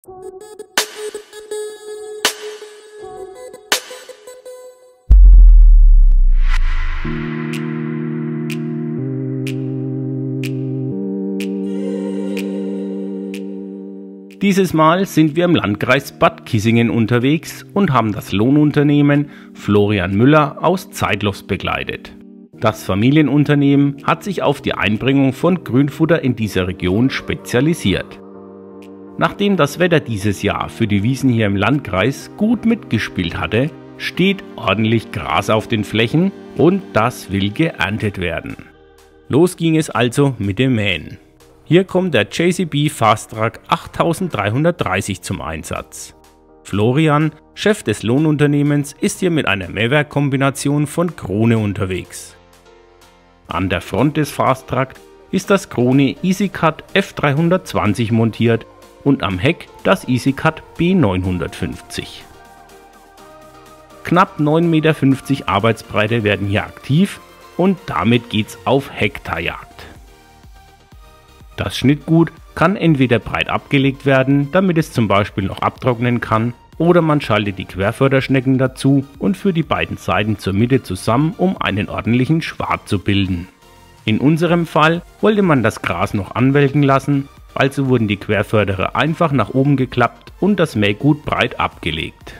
Dieses Mal sind wir im Landkreis Bad Kissingen unterwegs und haben das Lohnunternehmen Florian Müller aus Zeitloff begleitet. Das Familienunternehmen hat sich auf die Einbringung von Grünfutter in dieser Region spezialisiert. Nachdem das Wetter dieses Jahr für die Wiesen hier im Landkreis gut mitgespielt hatte, steht ordentlich Gras auf den Flächen und das will geerntet werden. Los ging es also mit dem Mähen. Hier kommt der JCB Fastrac 8330 zum Einsatz. Florian, Chef des Lohnunternehmens, ist hier mit einer Mähwerkkombination von Krone unterwegs. An der Front des Fastrac ist das Krone EasyCut F320 montiert und am Heck das EasyCut B950. Knapp 9,50 Meter Arbeitsbreite werden hier aktiv und damit geht's auf Hektarjagd. Das Schnittgut kann entweder breit abgelegt werden, damit es zum Beispiel noch abtrocknen kann, oder man schaltet die Querförderschnecken dazu und führt die beiden Seiten zur Mitte zusammen, um einen ordentlichen Schwart zu bilden. In unserem Fall wollte man das Gras noch anwelken lassen, also wurden die Querförderer einfach nach oben geklappt und das Mähgut breit abgelegt.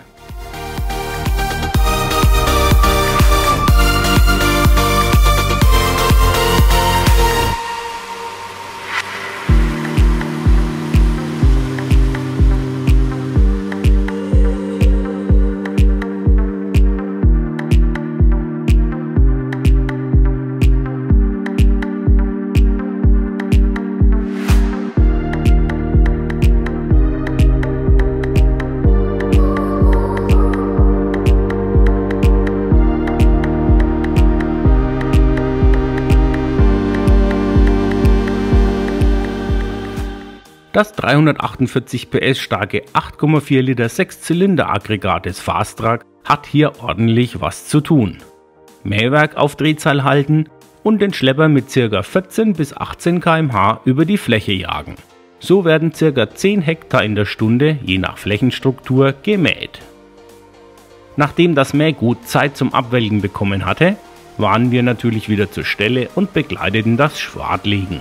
Das 348 PS starke 8,4 Liter 6-Zylinder-Aggregat des Fastrac hat hier ordentlich was zu tun. Mähwerk auf Drehzahl halten und den Schlepper mit ca. 14 bis 18 km/h über die Fläche jagen. So werden ca. 10 Hektar in der Stunde, je nach Flächenstruktur, gemäht. Nachdem das Mähgut Zeit zum Abwelken bekommen hatte, waren wir natürlich wieder zur Stelle und begleiteten das Schwartlegen.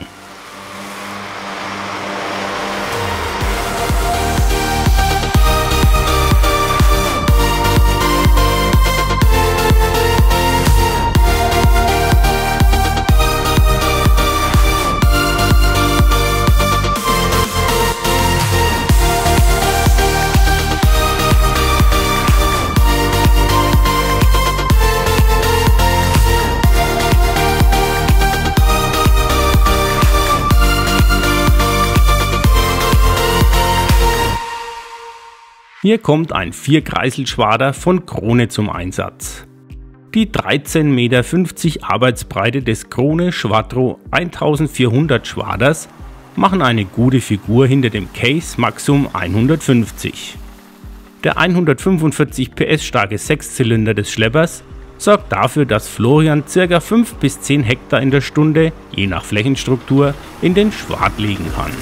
Hier kommt ein 4-Kreisel-Schwader von Krone zum Einsatz. Die 13,50 Meter Arbeitsbreite des Krone Schwadro 1400 Schwaders machen eine gute Figur hinter dem Case Maxum 150. Der 145 PS starke 6-Zylinder des Schleppers sorgt dafür, dass Florian ca. 5 bis 10 Hektar in der Stunde, je nach Flächenstruktur, in den Schwart legen kann.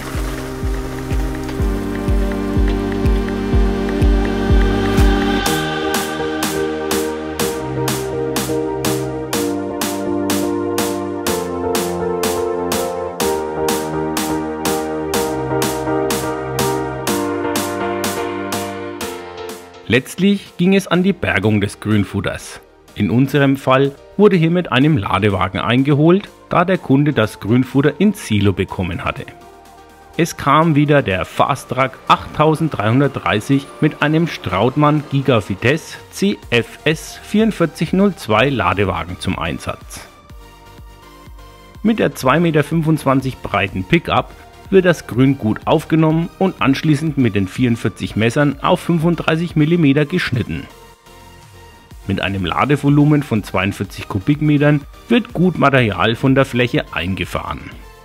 Letztlich ging es an die Bergung des Grünfutters. In unserem Fall wurde hier mit einem Ladewagen eingeholt, da der Kunde das Grünfutter ins Silo bekommen hatte. Es kam wieder der Fastrac 8330 mit einem Strautmann Giga-Vitesse CFS 4402 Ladewagen zum Einsatz. Mit der 2,25 Meter breiten Pickup wird das Grün gut aufgenommen und anschließend mit den 44 Messern auf 35 mm geschnitten. Mit einem Ladevolumen von 42 Kubikmetern wird gut Material von der Fläche eingefahren.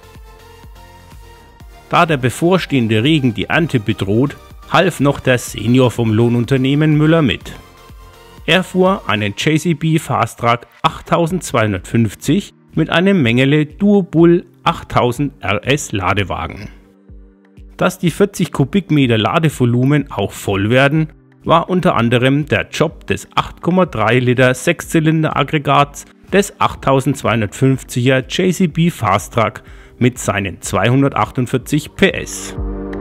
Da der bevorstehende Regen die Ernte bedroht, half noch der Senior vom Lohnunternehmen Müller mit. Er fuhr einen JCB Fastrac 8250 mit einem Mengele Duobull 8000 RS Ladewagen. Dass die 40 Kubikmeter Ladevolumen auch voll werden, war unter anderem der Job des 8,3 Liter Sechszylinder-Aggregats des 8250er JCB Fastrac mit seinen 248 PS.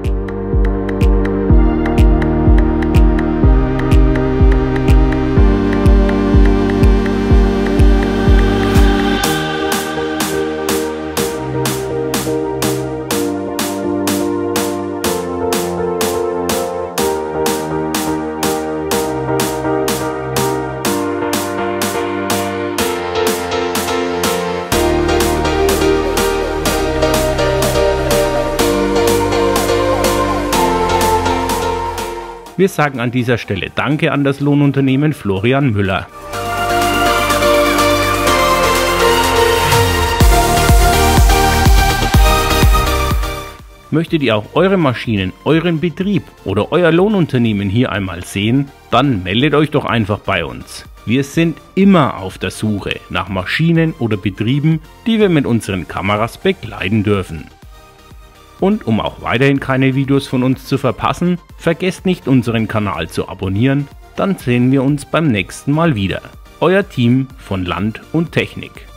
Wir sagen an dieser Stelle Danke an das Lohnunternehmen Florian Müller. Möchtet ihr auch eure Maschinen, euren Betrieb oder euer Lohnunternehmen hier einmal sehen, dann meldet euch doch einfach bei uns. Wir sind immer auf der Suche nach Maschinen oder Betrieben, die wir mit unseren Kameras begleiten dürfen. Und um auch weiterhin keine Videos von uns zu verpassen, vergesst nicht unseren Kanal zu abonnieren, dann sehen wir uns beim nächsten Mal wieder. Euer Team von Land und Technik.